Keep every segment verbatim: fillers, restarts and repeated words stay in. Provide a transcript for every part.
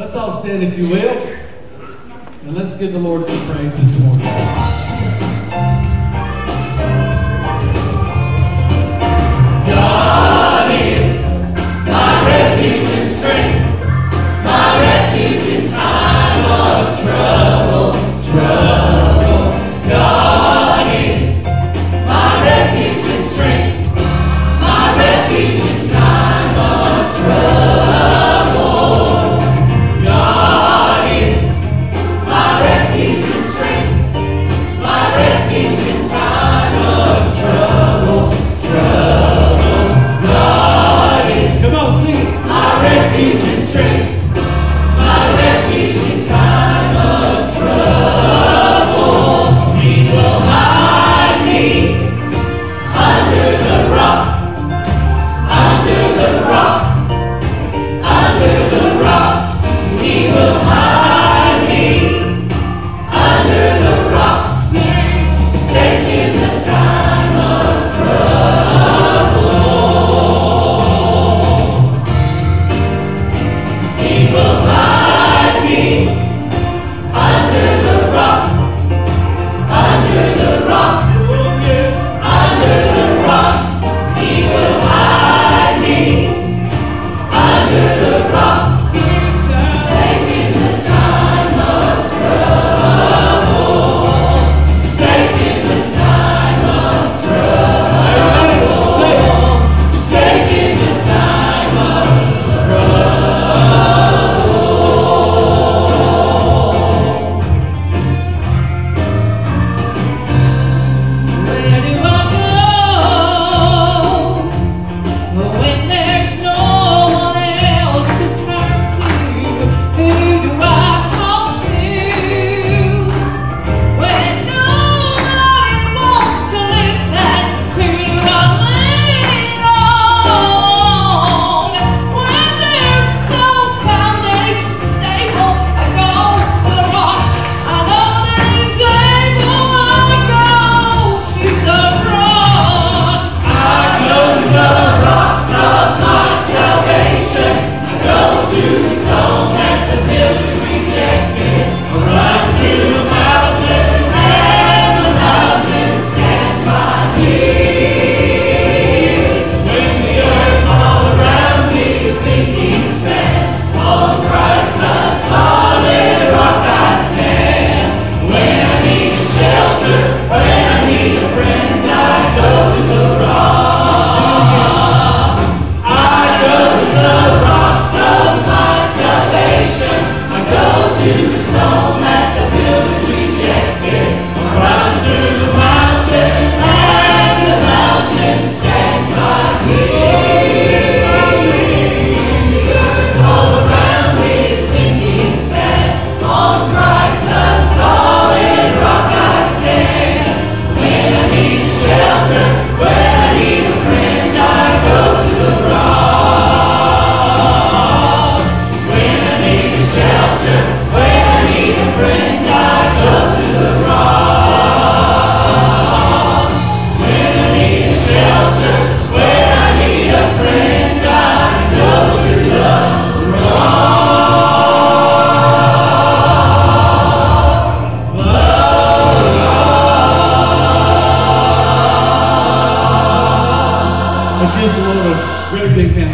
Let's all stand, if you will, and let's give the Lord some praise this morning. God is my refuge and strength, my refuge in time of trouble, trouble. God is my refuge and strength, my refuge in time of trouble. God is my refuge and strength, my refuge in time of trouble, trouble. God is Come on, sing it. my refuge and strength, my refuge in time of trouble. He will hide me under the rock, under the rock, under the rock. He will hide me under the rock, safe in the time of trouble. He will hide me under the rock, under the rock, under the rock. He will hide me under the rock, safe in the time of trouble, safe in the time of trouble, safe in the time of Where do I go when there's no one else to turn to? Who do I talk to when nobody wants to listen? Who do I lean on when there's no foundation stable? I go to the rock. I know that He's able. I go to the rock. I go to the rock of my salvation. I go to the stone that the builders rejected. I run to the mountain, and the mountain stands by me. When the earth all around me is sinking sand, on Christ the solid rock I stand. When I need shelter, when I need a friend, I go to the rock. I go to the rock of my salvation. I go to the stone that the builders rejected. I run through the mountain, and the mountain stands by me. The earth all around me is sinking sand. On Christ the solid rock I stand. When I need shelter, when I need a friend, I go to the rock. When I need shelter, when I need a friend, I go to the rock. When I need shelter, when I need a friend, I go to the It gives the Lord a great big hand.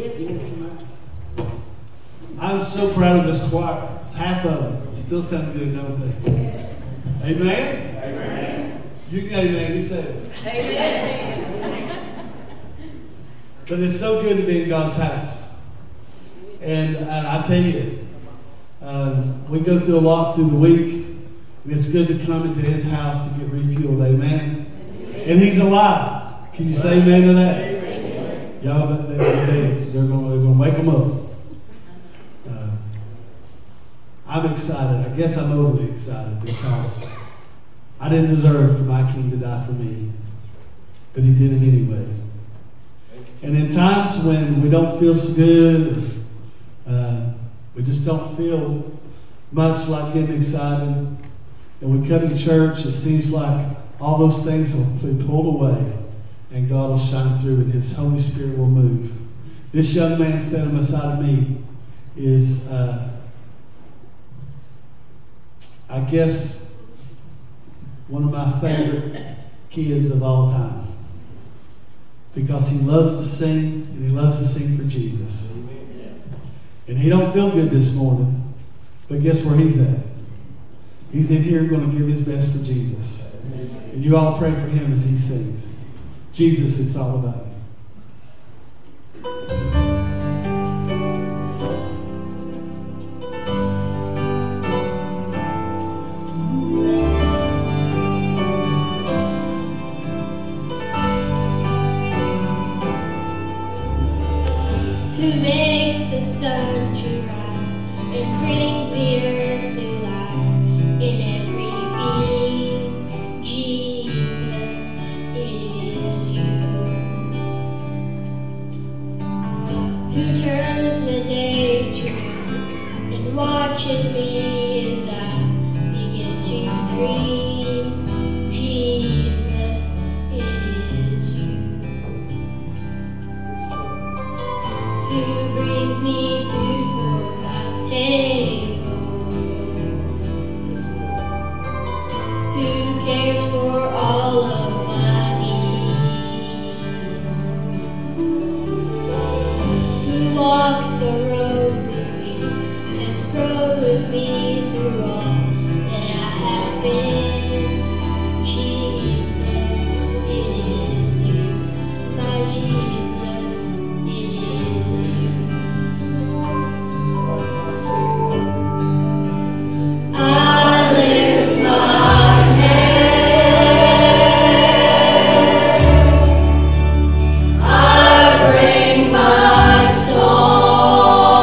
I'm so proud of this choir. It's half of them. It still sounds good, don't they? Amen? Amen. You can amen. You say it. Amen. But it's so good to be in God's house. And I, I tell you, um, we go through a lot through the week. And it's good to come into His house to get refueled. Amen. And He's alive. Can you say amen to that? Amen. Y'all, they're, they're, they're going they're to wake them up. Uh, I'm excited. I guess I'm overly excited because I didn't deserve for my King to die for me. But He did it anyway. And in times when we don't feel so good, uh, we just don't feel much like getting excited, and we come to church, it seems like all those things will be pulled away and God will shine through and His Holy Spirit will move. This young man standing beside of me is, uh, I guess, one of my favorite kids of all time. Because he loves to sing and he loves to sing for Jesus. And he don't feel good this morning, but guess where he's at? He's in here going to give his best for Jesus. And you all pray for him as he sings. Jesus, it's all about you. Who makes the sun to rise and brings the earth new life in every being? Jesus, it is you. Who turns the day to night and watches me as I begin to dream? Jesus, it is you. Who brings me food for my table? Who cares for all of my needs? Who walks the road with me, has grown with me through all that I have been? Jesus, it is you, my Jesus, it is you. I lift my hands, I bring my song.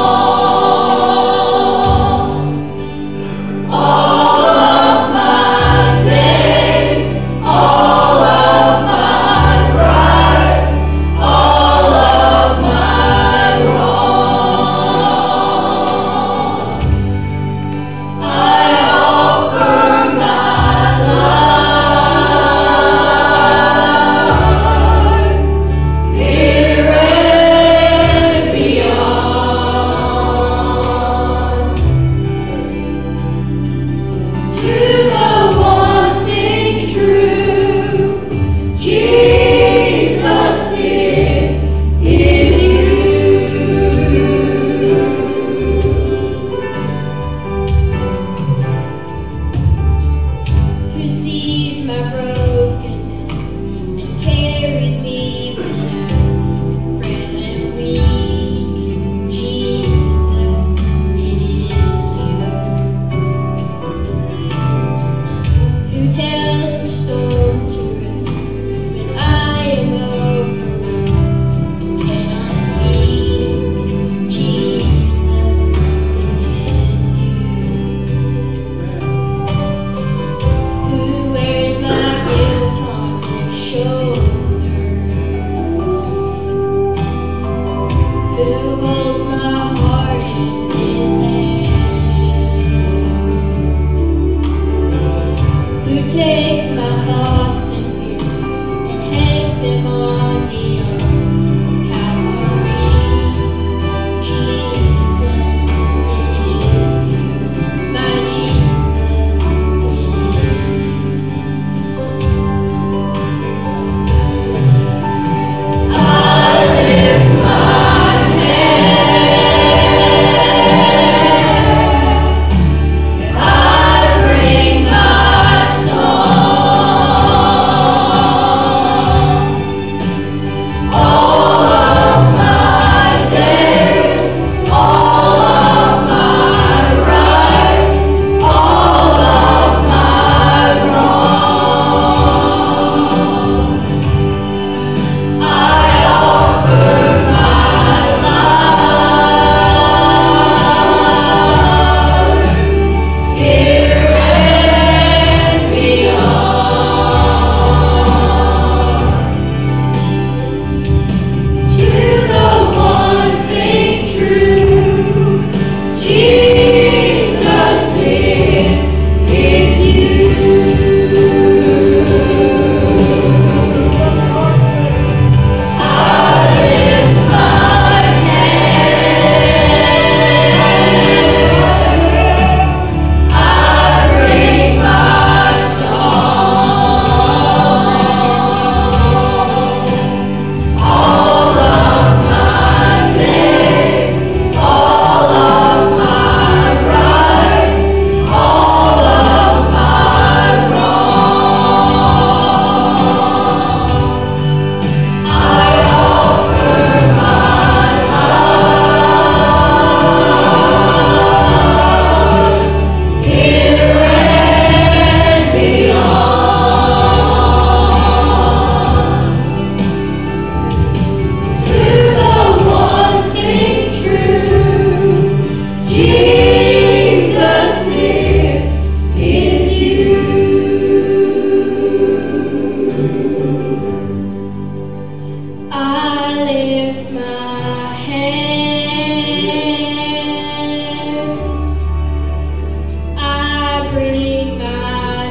I bring my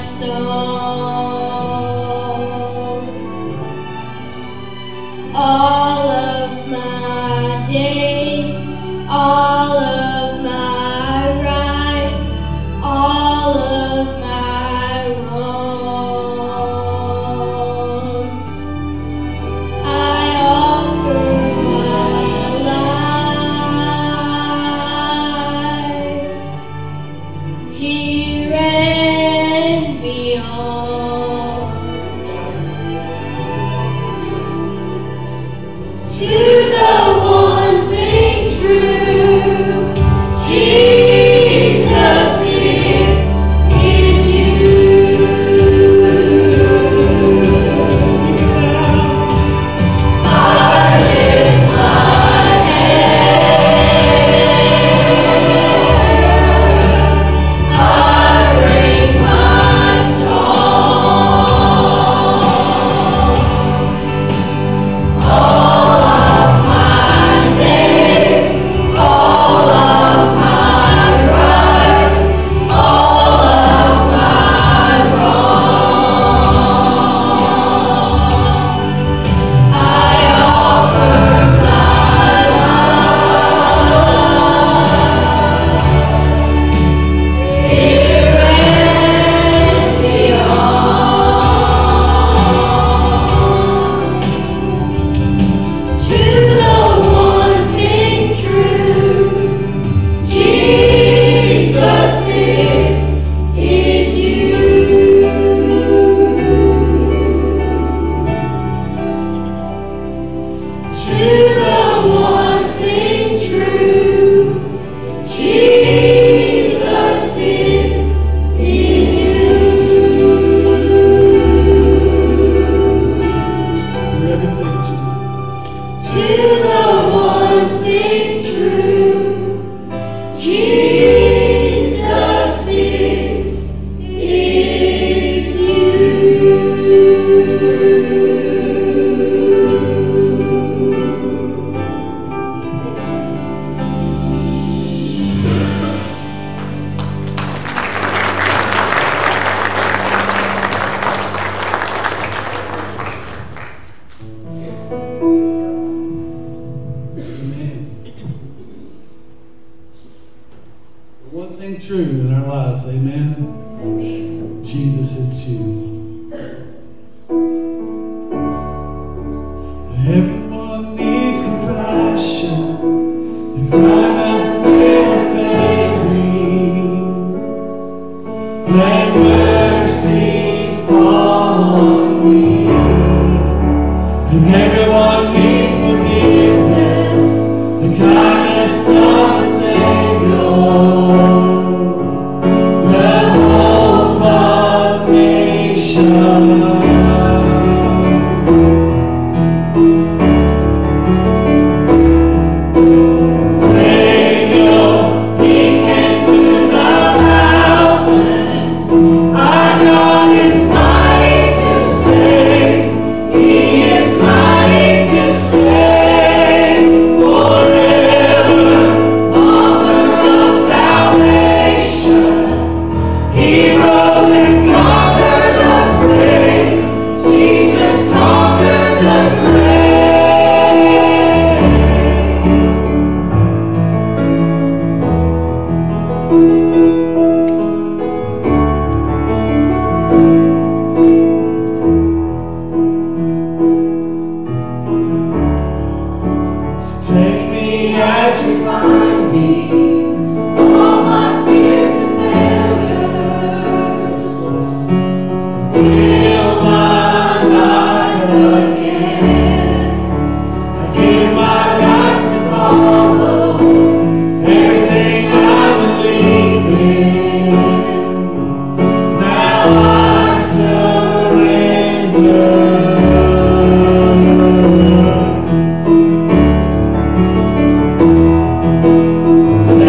song. All of my days, all of my rights, all of my wrongs, I offer my life here and beyond to the one thing true, Jesus, it is you. I lift my hands, I bring my song. All of my days, all of my rights, all of my wrongs, I offer my life here and beyond to the one thing true, Jesus, it is you. To the one thing true, Jesus, it is you. You're everything, Jesus. To the one thing true, Jesus, it is you. Amen. The one thing true in our lives, amen? Amen. Jesus, it's you. Everyone needs compassion. The kindness they are failing. Let mercy fall on me. And everyone needs forgiveness. The kindness of the Savior. The hope of nations. Savior, He can move the mountains. Our God is mighty to save. He is mighty to save forever. Author of salvation. He rose and conquered the grave. Jesus conquered the grave. So take me as you find me. All my fears and failures. Fill my life again. I give my life to follow everything I believe in. Now I surrender. Say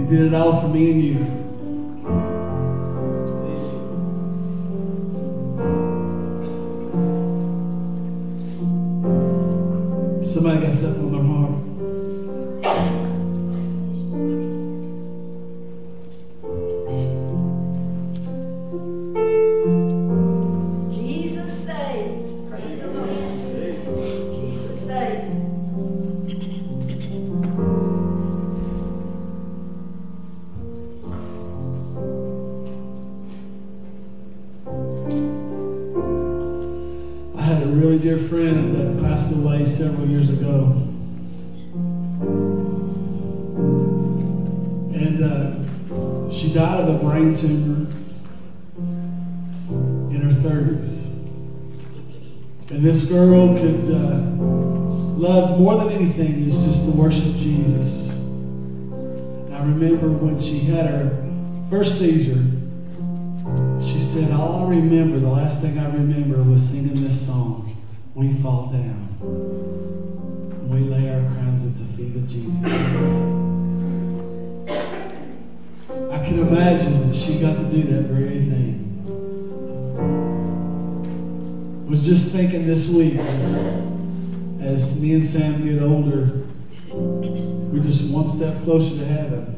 did it all for me and you. Somebody got something on their heart. Jesus saves. Praise the Lord. Jesus saves. I had a really dear friend that passed away several years ago. And uh, she died of a brain tumor in her thirties. And this girl could uh, love more than anything is just to worship Jesus. I remember when she had her first seizure, she said, all I remember, the last thing I remember was singing this song, We Fall Down. And we lay our crowns at the feet of Jesus. I can imagine that she got to do that very thing. Was just thinking this week as, as me and Sam get older, we're just one step closer to heaven.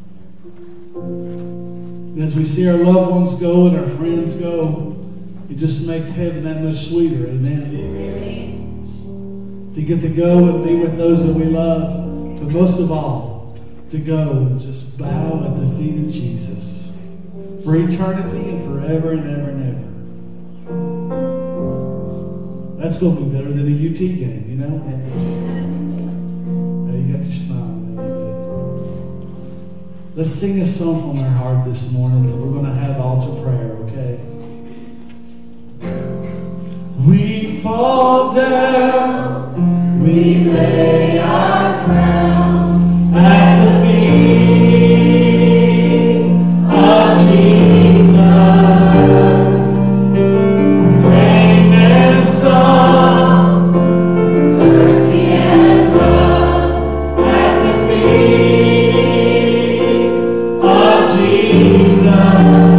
And as we see our loved ones go and our friends go, it just makes heaven that much sweeter. Amen. Amen. To get to go and be with those that we love, but most of all, to go and just bow at the feet of Jesus for eternity and forever and ever and ever. That's going to be better than a U T game, you know? Hey, you got your smile on there. Let's sing a song from our heart this morning, and we're going to have altar prayer, okay? We fall down, we lay our crowns at the feet of Jesus. Rain and sun, mercy and love at the feet of Jesus.